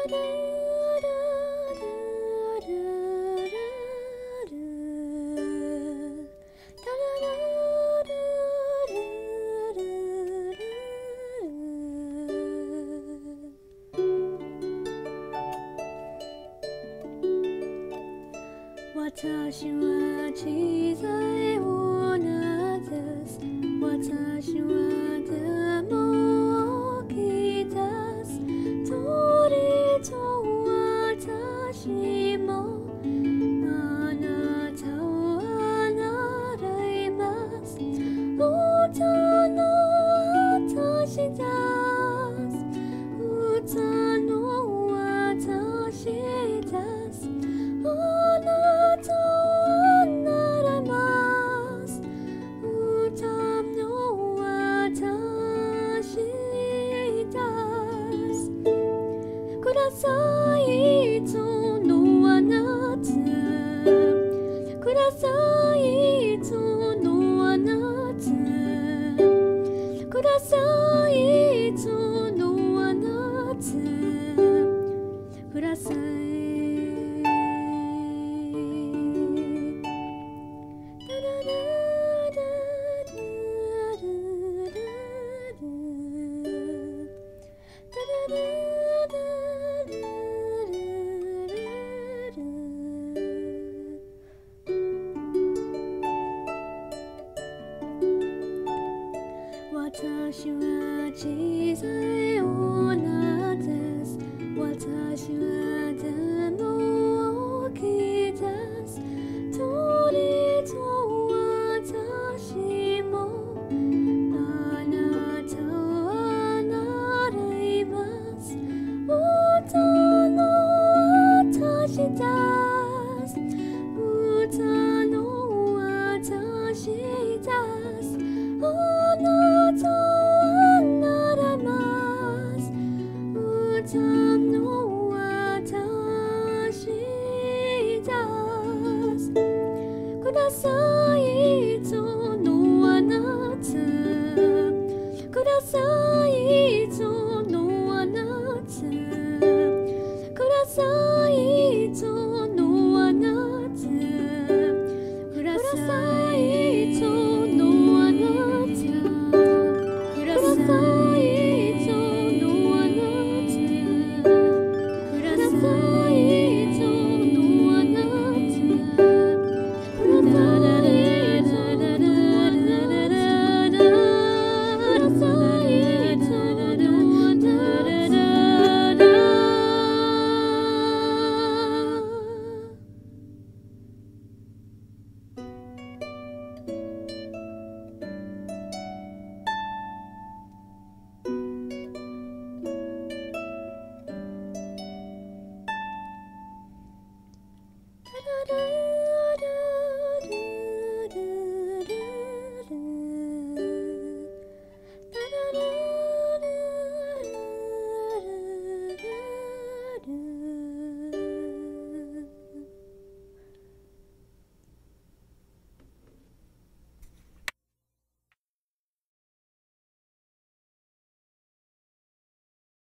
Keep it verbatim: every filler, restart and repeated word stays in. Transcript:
私は小さい女です。私はでも大きいです。鳥と私もあなたを習います。歌の私です。歌の私です。あなたを習います。歌の私です。くださいいつのは夏。くださいいつのは夏。くださいいつのは夏。ください私は小さい女です。私はでも大きいです。鳥と私もあなたを習います。歌の私です。歌の私です。あなたを習います。歌の私です。くださいいつのは夏。くださいいつのは夏。ください